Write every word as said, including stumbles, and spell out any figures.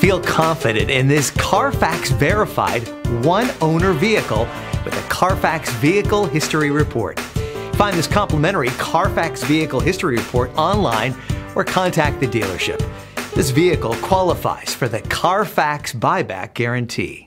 Feel confident in this Carfax verified one-owner vehicle with a Carfax Vehicle History Report. Find this complimentary Carfax Vehicle History Report online or contact the dealership. This vehicle qualifies for the Carfax Buyback Guarantee.